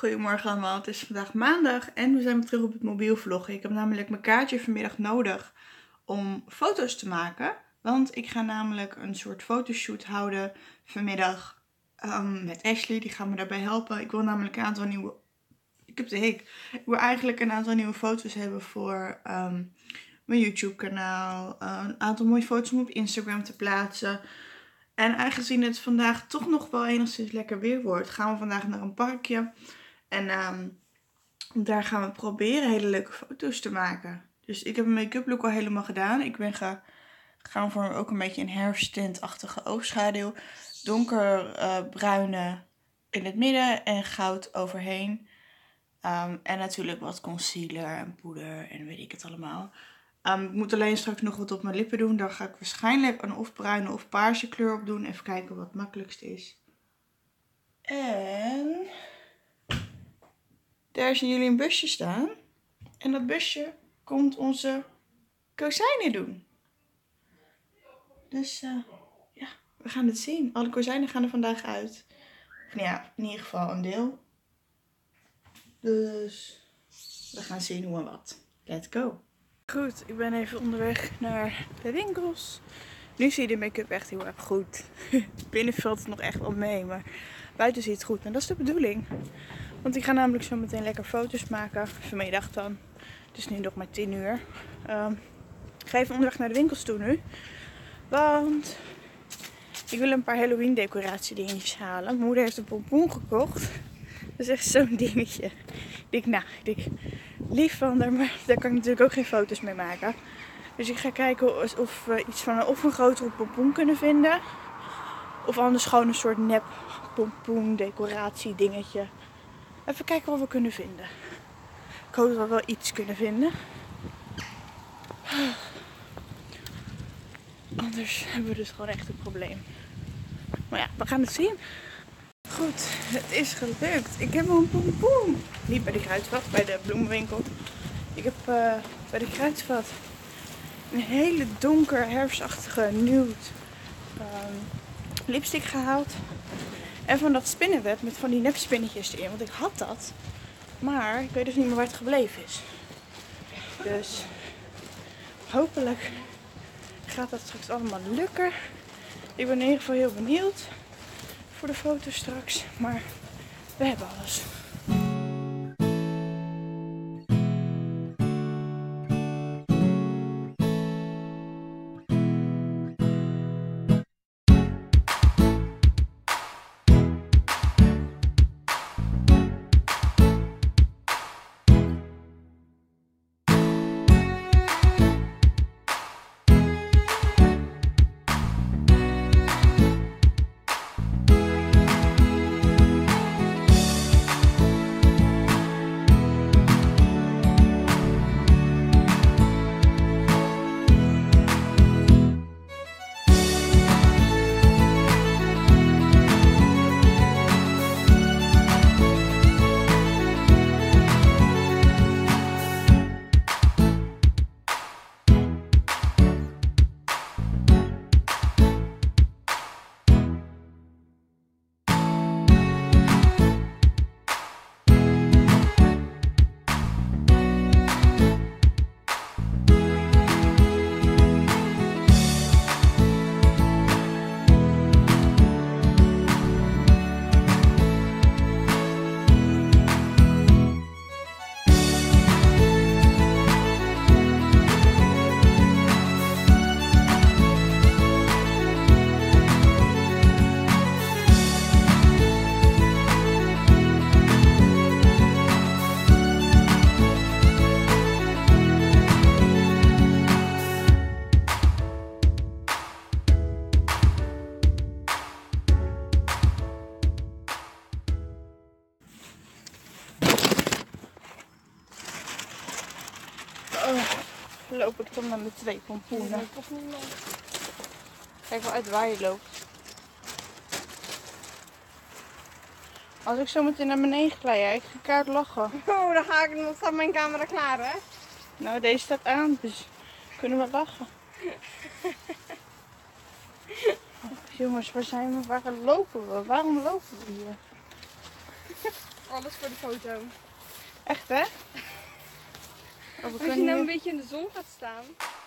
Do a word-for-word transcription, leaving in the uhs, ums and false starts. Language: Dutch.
Goedemorgen allemaal, het is vandaag maandag en we zijn weer terug op het mobiel vloggen. Ik heb namelijk mijn kaartje vanmiddag nodig om foto's te maken. Want ik ga namelijk een soort fotoshoot houden vanmiddag um, met Ashley. Die gaat me daarbij helpen. Ik wil namelijk een aantal nieuwe... Ik heb de hik. Ik wil eigenlijk een aantal nieuwe foto's hebben voor um, mijn YouTube kanaal. Uh, een aantal mooie foto's om op Instagram te plaatsen. En aangezien het vandaag toch nog wel enigszins lekker weer wordt, gaan we vandaag naar een parkje. En um, daar gaan we proberen hele leuke foto's te maken. Dus ik heb mijn make-up look al helemaal gedaan. Ik ben ga, gaan voor ook een beetje een herfsttintachtige oogschaduw. Donkerbruine uh, in het midden en goud overheen. Um, en natuurlijk wat concealer en poeder en weet ik het allemaal. Um, ik moet alleen straks nog wat op mijn lippen doen. Daar ga ik waarschijnlijk een of bruine of paarse kleur op doen. Even kijken wat het makkelijkste is. En daar zien jullie een busje staan. En dat busje komt onze kozijnen doen. Dus uh, ja, we gaan het zien. Alle kozijnen gaan er vandaag uit. Of nou ja, in ieder geval een deel. Dus we gaan zien hoe en wat. Let's go. Goed, ik ben even onderweg naar de winkels. Nu zie je de make-up echt heel erg goed. Binnen valt het nog echt wel mee, maar buiten ziet het goed. En dat is de bedoeling. Want ik ga namelijk zo meteen lekker foto's maken. Vanmiddag dan. Het is nu nog maar tien uur. Um, ik ga even onderweg naar de winkels toe nu. Want ik wil een paar Halloween decoratie dingetjes halen. Mijn moeder heeft een pompoen gekocht. Dat is echt zo'n dingetje. Ik denk, nou, ik denk, lief van haar, maar daar kan ik natuurlijk ook geen foto's mee maken. Dus ik ga kijken of, of we iets van een, of een grotere pompoen kunnen vinden. Of anders gewoon een soort nep pompoen decoratie dingetje. Even kijken wat we kunnen vinden. Ik hoop dat we wel iets kunnen vinden. Anders hebben we dus gewoon echt een probleem. Maar ja, we gaan het zien. Goed, het is gelukt. Ik heb een pompoen. Niet bij de Kruidvat, bij de bloemenwinkel. Ik heb uh, bij de Kruidvat een hele donker herfstachtige nude um, lipstick gehaald. En van dat spinnenweb met van die nepspinnetjes erin. Want ik had dat. Maar ik weet dus niet meer waar het gebleven is. Dus hopelijk gaat dat straks allemaal lukken. Ik ben in ieder geval heel benieuwd voor de foto straks, maar we hebben alles. Oh, loop ik dan met mijn twee pompoenen. Kijk wel uit waar je loopt. Als ik zo meteen naar beneden glij, ja, ik ga kaart lachen. Oh, dan ga ik, dan staat mijn camera klaar, hè? Nou, deze staat aan, dus kunnen we lachen. Oh, jongens, waar zijn we? Waar lopen we? Waarom lopen we hier? Alles voor de foto. Echt hè? Oh, we Als je kunnen nou hier- een beetje in de zon gaat staan.